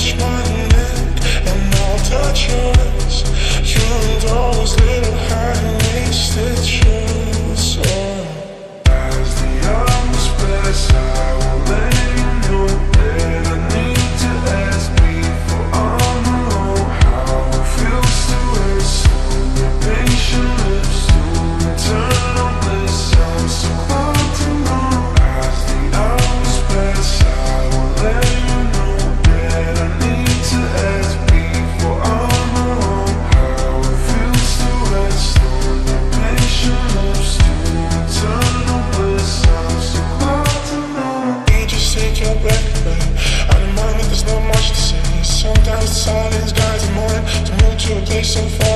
touch my neck and I'll touch yours. You and all those little high-waisted shirts. As the hours pass, I will let you know that I need to ask before I'm alone how it feels to have so patient lips to turn on bliss. I'm so close to know. As the hours pass, I will let you know that I need to ask before I'm alone how it feels to have so patient lips to turn on bliss. I'm so close to know. You just take your breath away. I don't mind if there's not much to say. Sometimes the silence guides the mind to move to a place so far